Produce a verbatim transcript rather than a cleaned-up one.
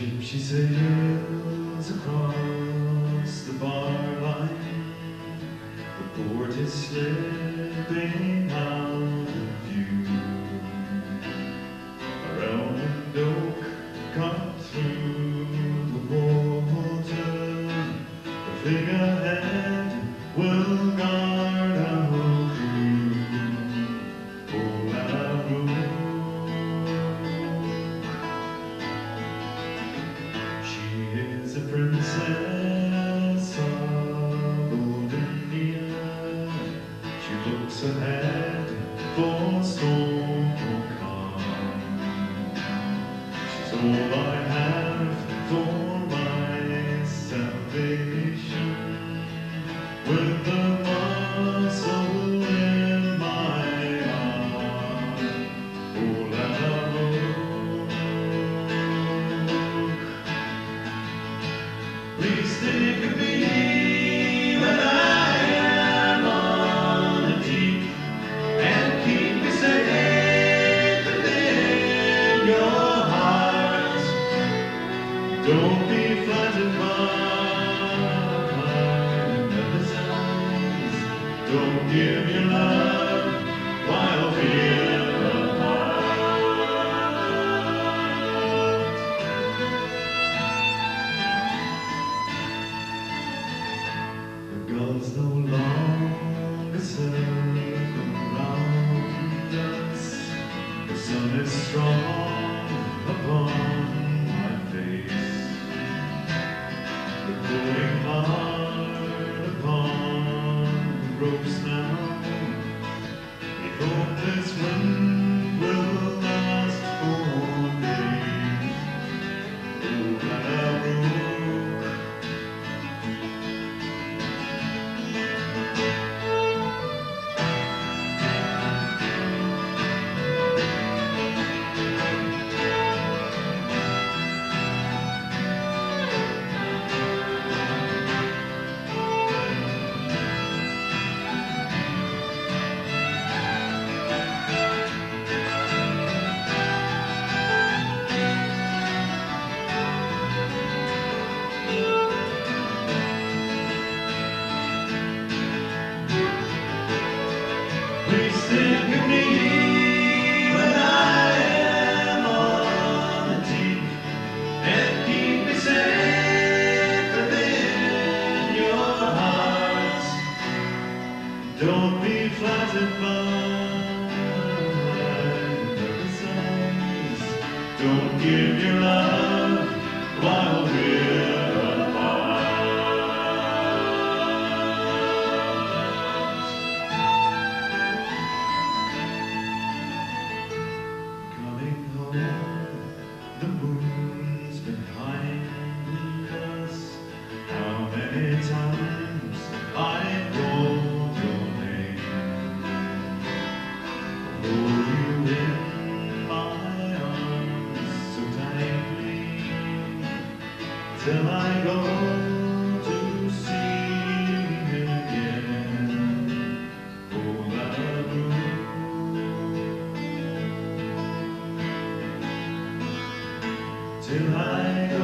ship she sails across the bar line. The port is slipping out of view. A round oak cut through the water. The figurehead will guard our crew. Oh, Lalla Rookh. A princess of old India, she looks ahead for storm or calm. She's all I have for my salvation, with the muscle in my arm. Oh, Lalla Rookh. Please stick with me when I am on the deep, and keep me safe within your heart. Don't be flattered by others' eyes. Don't give your love while we're apart. Gulls no longer circle around us. The sun is strong upon my face. We're pulling hard upon the ropes now. We hope this wind will last for days. Oh, Lalla Rookh. Please stick with me when I am on the deep, and keep me safe within your heart. Don't be flattered by others' eyes. Don't give your love while we're apart. The moon's behind us. How many times I called your name. Hold you in my arms so tightly, till I go to see him again. Oh, Lalla Rookh. Till I go